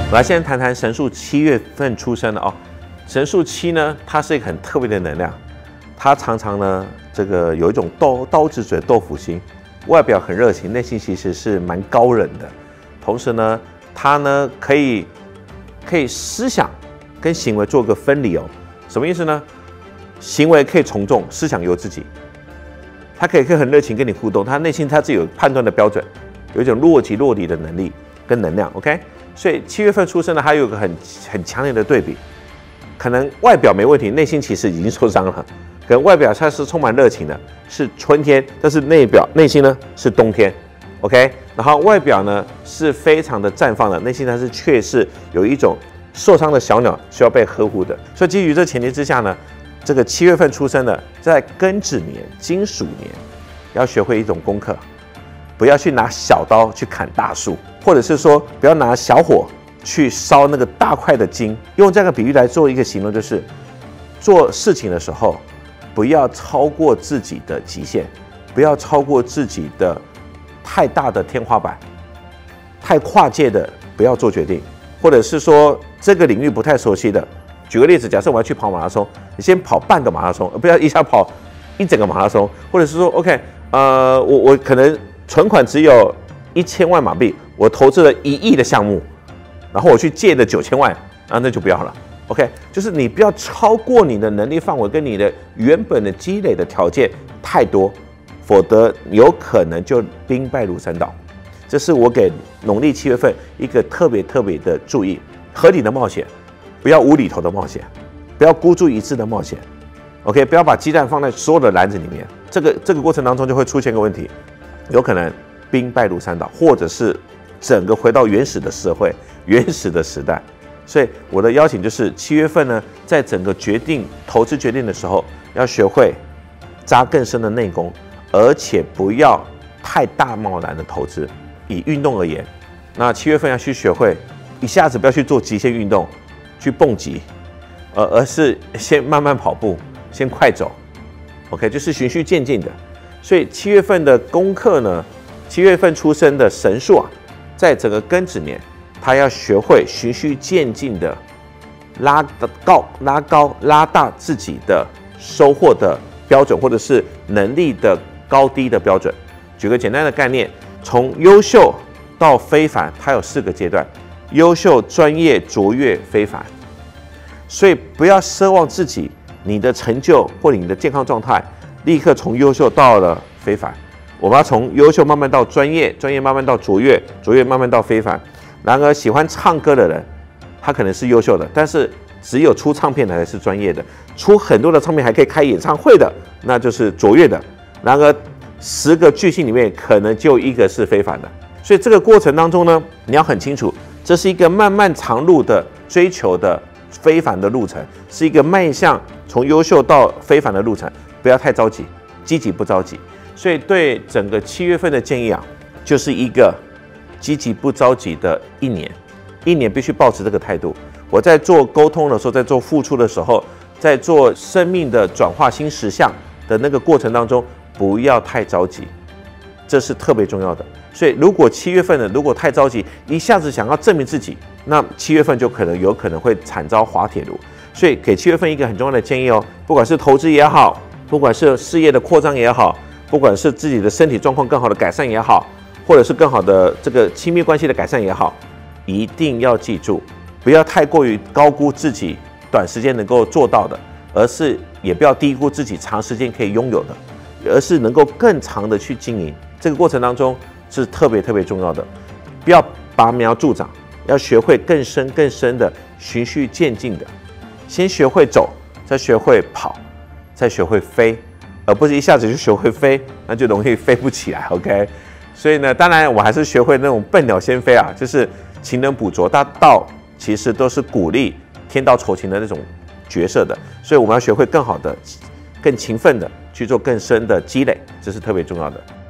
我来先谈谈神树7月份出生的哦。神树7呢，它是一个很特别的能量，它常常呢，这个有一种刀子嘴豆腐心，外表很热情，内心其实是蛮高冷的。同时呢，它呢可以思想跟行为做个分离哦。什么意思呢？行为可以从众，思想由自己。他可以很热情跟你互动，他内心他自己有判断的标准，有一种若即若离的能力跟能量。OK， 所以7月份出生的，还有一个很强烈的对比，可能外表没问题，内心其实已经受伤了。可能外表它是充满热情的，是春天，但是内心呢是冬天。OK， 然后外表呢是非常的绽放的，内心它是却是有一种受伤的小鸟需要被呵护的。所以基于这前提之下呢，这个7月份出生的，在庚子年、金属年，要学会一种功课，不要去拿小刀去砍大树，或者是说不要拿小火去烧那个大块的金。用这个比喻来做一个形容，就是做事情的时候，不要超过自己的极限，不要超过自己的太大的天花板，太跨界的不要做决定，或者是说这个领域不太熟悉的。举个例子，假设我要去跑马拉松，你先跑半个马拉松，不要一下跑一整个马拉松，或者是说 ，OK， 我可能存款只有1000万马币，我投资了1亿的项目，然后我去借的9000万，那就不要了。OK， 就是你不要超过你的能力范围跟你的原本的积累的条件太多，否则有可能就兵败如山倒。这是我给农历7月份一个特别的注意，合理的冒险。不要无厘头的冒险，不要孤注一掷的冒险 ，OK， 不要把鸡蛋放在所有的篮子里面。这个过程当中就会出现个问题，有可能兵败如山倒，或者是整个回到原始的社会、原始的时代。所以我的邀请就是7月份呢，在整个投资决定的时候，要学会扎更深的内功，而且不要太大贸然的投资。以运动而言，那7月份要去学会一下子不要去做极限运动。去蹦极，而是先慢慢跑步，先快走 ，OK， 就是循序渐进的。所以7月份的功课呢，7月份出生的神树啊，在整个庚子年，他要学会循序渐进的拉高、拉大自己的收获的标准，或者是能力的高低的标准。举个简单的概念，从优秀到非凡，它有4个阶段。优秀、专业、卓越、非凡，所以不要奢望自己你的成就或你的健康状态立刻从优秀到了非凡。我们要从优秀慢慢到专业，专业慢慢到卓越，卓越慢慢到非凡。然而，喜欢唱歌的人，他可能是优秀的，但是只有出唱片的才是专业的，出很多的唱片还可以开演唱会的，那就是卓越的。然而，10个巨星里面可能就1个是非凡的。所以这个过程当中呢，你要很清楚。这是一个漫漫长路的追求的非凡的路程，是一个迈向从优秀到非凡的路程，不要太着急，积极不着急。所以对整个7月份的建议啊，就是一个积极不着急的一年必须保持这个态度。我在做沟通的时候，在做付出的时候，在做生命的转化新实相的那个过程当中，不要太着急，这是特别重要的。所以，如果7月份呢，如果太着急，一下子想要证明自己，那7月份就有可能会惨遭滑铁卢。所以，给7月份一个很重要的建议哦，不管是投资也好，不管是事业的扩张也好，不管是自己的身体状况更好的改善也好，或者是更好的这个亲密关系的改善也好，一定要记住，不要太过于高估自己短时间能够做到的，而是也不要低估自己长时间可以拥有的，而是能够更长的去经营。这个过程当中。是特别重要的，不要拔苗助长，要学会更深的循序渐进的，先学会走，再学会跑，再学会飞，而不是一下子就学会飞，那就容易飞不起来。OK， 所以呢，当然我还是学会那种笨鸟先飞啊，就是勤能补拙，大道其实都是鼓励天道酬勤的那种角色的，所以我们要学会更好的、更勤奋的去做更深的积累，这是特别重要的。